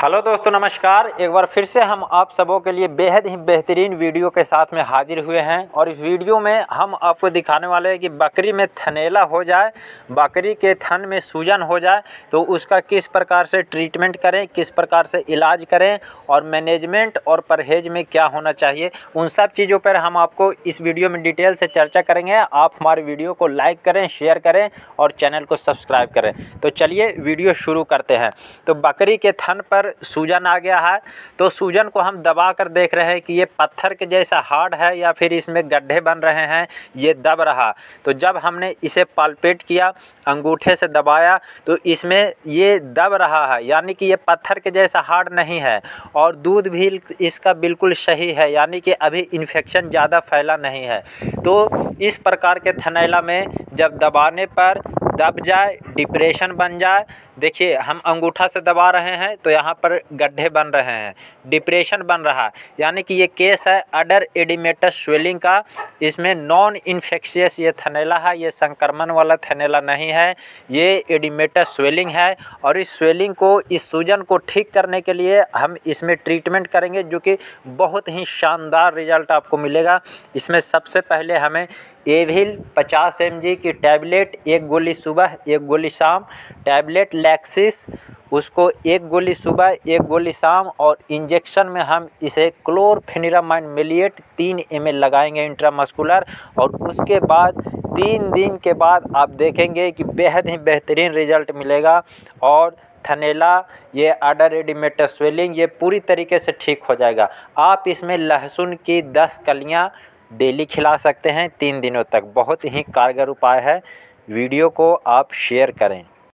Hello दोस्तों, नमस्कार। एक बार फिर से हम आप सबों के लिए बेहद ही बेहतरीन वीडियो के साथ में हाजिर हुए हैं और इस वीडियो में हम आपको दिखाने वाले हैं कि बकरी में थनैला हो जाए, बकरी के थन में सूजन हो जाए तो उसका किस प्रकार से ट्रीटमेंट करें, किस प्रकार से इलाज करें और मैनेजमेंट और परहेज में क्या होना चाहिए, उन सब चीज़ों पर हम आपको इस वीडियो में डिटेल से चर्चा करेंगे। आप हमारे वीडियो को लाइक करें, शेयर करें और चैनल को सब्सक्राइब करें। तो चलिए वीडियो शुरू करते हैं। तो बकरी के थन पर सूजन आ गया है तो सूजन को हम दबा कर देख रहे हैं कि ये पत्थर के जैसा हार्ड है या फिर इसमें गड्ढे बन रहे हैं, ये दब रहा। तो जब हमने इसे पाल्पेट किया, अंगूठे से दबाया तो इसमें ये दब रहा है, यानी कि ये पत्थर के जैसा हार्ड नहीं है और दूध भी इसका बिल्कुल सही है, यानी कि अभी इन्फेक्शन ज़्यादा फैला नहीं है। तो इस प्रकार के थनैला में जब दबाने पर दब जाए, डिप्रेशन बन जाए, देखिए हम अंगूठा से दबा रहे हैं तो यहाँ पर गड्ढे बन रहे हैं, डिप्रेशन बन रहा है, यानी कि ये केस है अडर एडिमेटस स्वेलिंग का। इसमें नॉन इन्फेक्शियस ये थनैला है, ये संक्रमण वाला थनैला नहीं है, ये एडिमेटस स्वेलिंग है। और इस स्वेलिंग को, इस सूजन को ठीक करने के लिए हम इसमें ट्रीटमेंट करेंगे जो कि बहुत ही शानदार रिजल्ट आपको मिलेगा। इसमें सबसे पहले हमें एविल 50 mg की टैबलेट, एक गोली सुबह एक गोली शाम, टैबलेट लैक्सिस उसको एक गोली सुबह एक गोली शाम, और इंजेक्शन में हम इसे क्लोरफेनिरामाइन मेलिएट 3 ml लगाएंगे इंट्रामस्कुलर। और उसके बाद 3 दिन के बाद आप देखेंगे कि बेहद ही बेहतरीन रिजल्ट मिलेगा और थनैला, ये अडर एडिमेटस स्वेलिंग, ये पूरी तरीके से ठीक हो जाएगा। आप इसमें लहसुन की 10 कलियाँ डेली खिला सकते हैं 3 दिनों तक। बहुत ही कारगर उपाय है। वीडियो को आप शेयर करें।